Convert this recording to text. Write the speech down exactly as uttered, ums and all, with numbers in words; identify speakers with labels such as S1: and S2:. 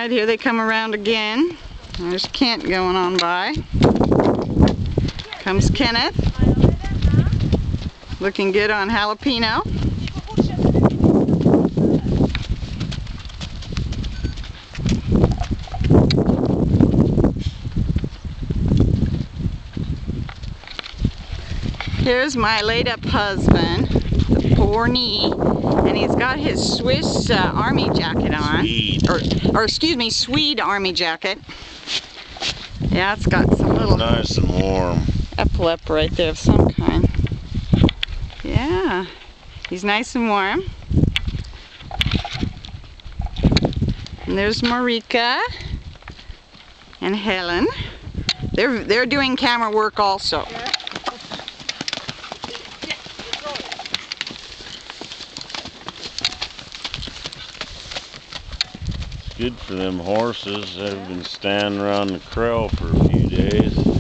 S1: Rawhide, here they come around again. There's Kent going on by. Comes Kenneth. Looking good on Jalepeno. Here's my laid-up husband, the poor knee, and he's got his Swiss uh, army jacket on,
S2: Swede.
S1: or, or excuse me, Swede army jacket. Yeah, it's got some little
S2: nice and warm
S1: epaulette right there of some kind. Yeah, he's nice and warm. And there's Marika and Helen. They're they're doing camera work also.
S2: Good for them horses. They've been standing around the corral for a few days.